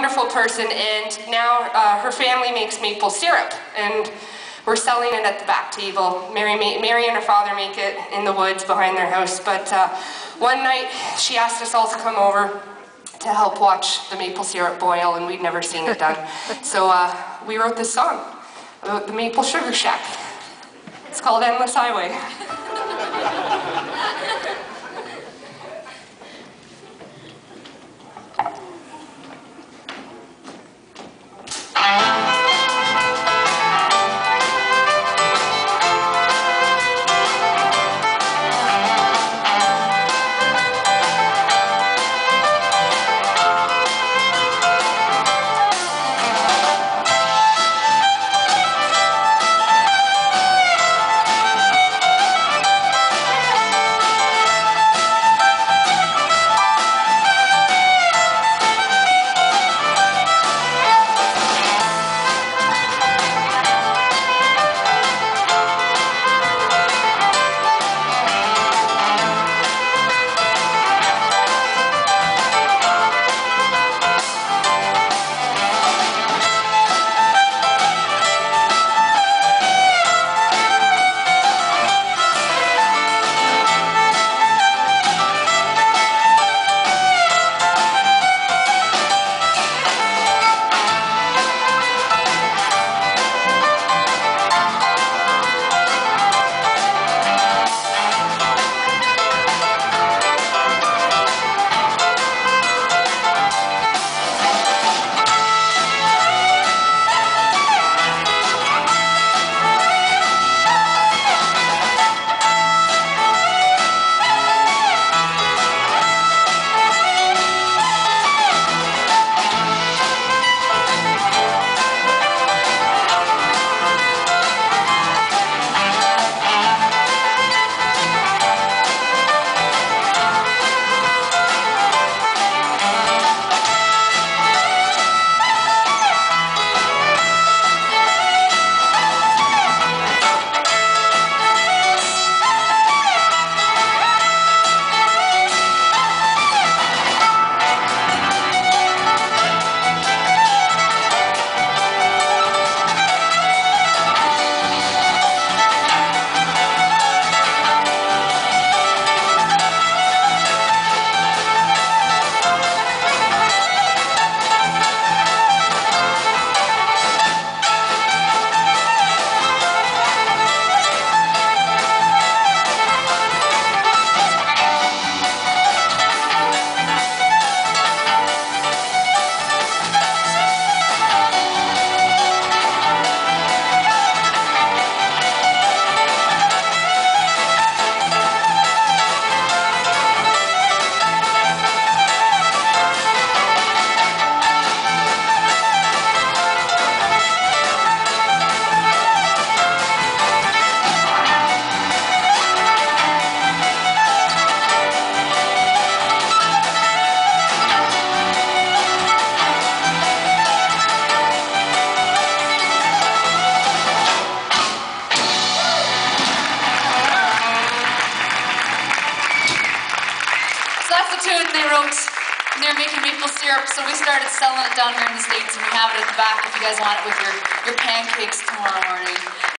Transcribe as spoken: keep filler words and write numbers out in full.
wonderful person, and now uh, her family makes maple syrup, and we're selling it at the back table. Mary, Mary and her father make it in the woods behind their house, but uh, one night she asked us all to come over to help watch the maple syrup boil, and we'd never seen it done. So uh, we wrote this song about the Maple Sugar Shack. It's called Endless Highway. Tune they wrote, and they're making maple syrup, so we started selling it down here in the States, and we have it at the back if you guys want it with your, your pancakes tomorrow morning.